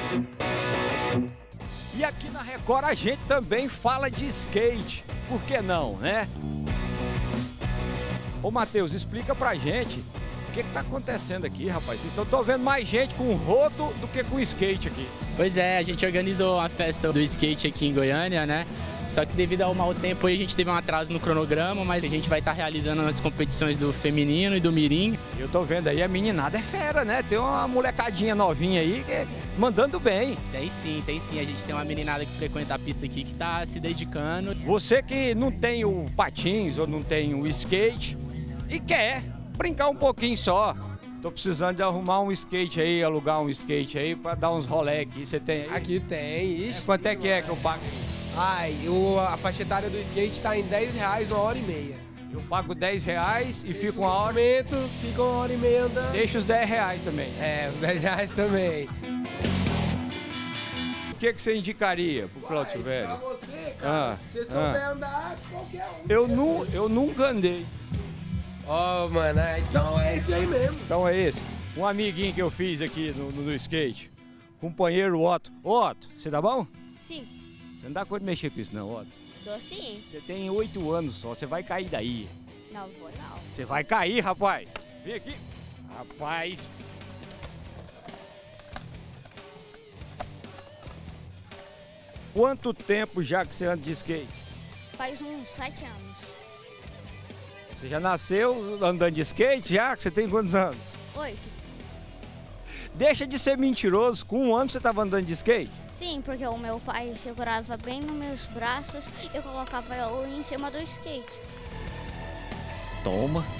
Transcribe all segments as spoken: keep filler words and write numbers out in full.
E aqui na Record a gente também fala de skate. Por que não, né? Ô, Matheus, explica pra gente o que que tá acontecendo aqui, rapaz. Então, tô vendo mais gente com rodo do que com skate aqui. Pois é, a gente organizou a festa do skate aqui em Goiânia, né? Só que devido ao mau tempo aí a gente teve um atraso no cronograma, mas a gente vai estar realizando as competições do feminino e do mirim. Eu tô vendo aí, a meninada é fera, né? Tem uma molecadinha novinha aí que é mandando bem. Tem sim, tem sim. A gente tem uma meninada que frequenta a pista aqui que tá se dedicando. Você que não tem o patins ou não tem o skate e quer brincar um pouquinho só. Tô precisando de arrumar um skate aí, alugar um skate aí pra dar uns rolê aqui. Você tem aí? Aqui tem, isso. É, quanto é que é que eu pago? Ai, o, a faixa etária do skate tá em dez reais uma hora e meia. Eu pago dez reais e fico uma hora. Momento, fica uma hora e meia andando. Deixa os dez reais também. É, os dez reais também. O que, que você indicaria pro Cláudio Velho? Pra você, cara, Ah, se você souber ah. andar, qualquer um. Eu, nu, eu nunca andei. Ó, oh, mano, é, então é esse aí mesmo. Então é esse. Um amiguinho que eu fiz aqui no, no, no skate. Companheiro Otto. Ô, Otto, você tá bom? Sim. Você não dá conta de mexer com isso não, Otto. Dou sim. Você tem oito anos só, você vai cair daí. Não vou não. Você vai cair, rapaz. Vem aqui. Rapaz. Quanto tempo já que você anda de skate? Faz uns sete anos. Você já nasceu andando de skate já? Que você tem quantos anos? Oito. Deixa de ser mentiroso. Com um ano você estava andando de skate? Sim, porque o meu pai segurava bem nos meus braços e eu colocava eu em cima do skate. Toma.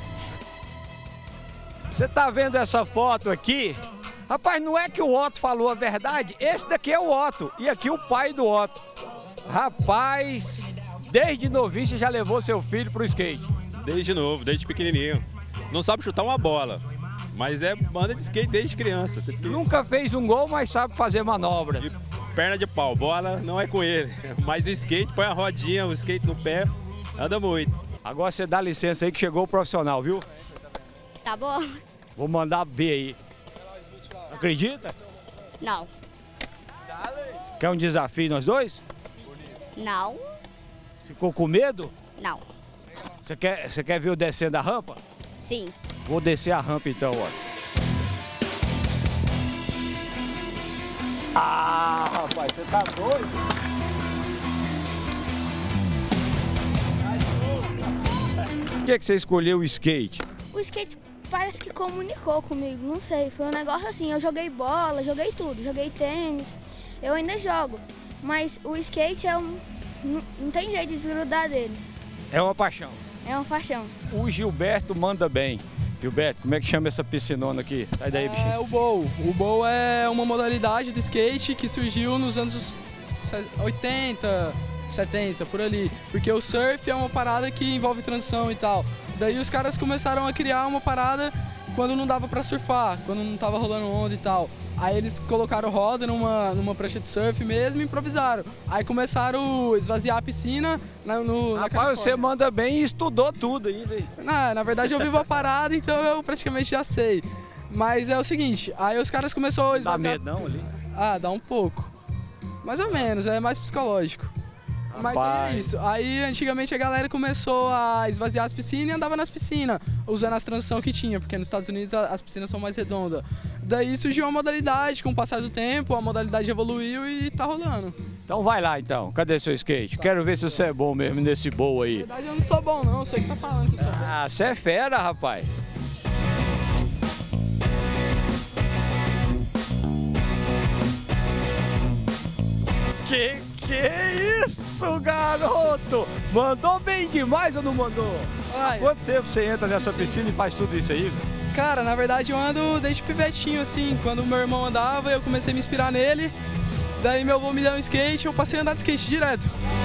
Você tá vendo essa foto aqui? Rapaz, não é que o Otto falou a verdade? Esse daqui é o Otto e aqui o pai do Otto. Rapaz, desde novinho você já levou seu filho pro skate? Desde novo, desde pequenininho. Não sabe chutar uma bola, mas é banda de skate desde criança. Nunca fez um gol, mas sabe fazer manobra. E perna de pau, bola não é com ele. Mas o skate, põe a rodinha, o skate no pé, anda muito. Agora você dá licença aí que chegou o profissional, viu? Tá bom? Vou mandar ver aí. Acredita? Não. Quer um desafio nós dois? Não. Ficou com medo? Não. Você quer, você quer ver eu descendo a rampa? Sim. Vou descer a rampa então, olha. Ah, rapaz, você tá doido? Por que, que você escolheu o skate? O skate parece que comunicou comigo, não sei, foi um negócio assim, eu joguei bola, joguei tudo, joguei tênis, eu ainda jogo, mas o skate é um, não, não tem jeito de desgrudar dele. É uma paixão. É uma paixão. O Gilberto manda bem. Gilberto, como é que chama essa piscinona aqui? Sai daí, bichinho. É o bowl. O bowl é uma modalidade do skate que surgiu nos anos oitenta, setenta, por ali. Porque o surf é uma parada que envolve transição e tal. Daí os caras começaram a criar uma parada quando não dava pra surfar, quando não tava rolando onda e tal. Aí eles colocaram roda numa, numa prancha de surf mesmo e improvisaram. Aí começaram a esvaziar a piscina na, no, na Rapaz, você manda bem e estudou tudo ainda. Na, na verdade eu vivo a parada, então eu praticamente já sei. Mas é o seguinte, aí os caras começaram a esvaziar... Dá medo não ali? Ah, dá um pouco. Mais ou menos, é mais psicológico. Mas é isso. Aí antigamente a galera começou a esvaziar as piscinas e andava nas piscinas, usando as transições que tinha, porque nos Estados Unidos as piscinas são mais redondas. Daí surgiu uma modalidade, com o passar do tempo, a modalidade evoluiu e tá rolando. Então vai lá então, cadê seu skate? Quero ver se você é bom mesmo nesse bowl aí. Na verdade eu não sou bom não, você que tá falando que eu sou bom. Ah, você é fera, rapaz. Que que é isso, garoto? Mandou bem demais ou não mandou? Há quanto tempo você entra nessa piscina e faz tudo isso aí, velho? Cara, na verdade eu ando desde pivetinho, assim. Quando meu irmão andava, eu comecei a me inspirar nele. Daí meu avô me deu um skate, eu passei a andar de skate direto.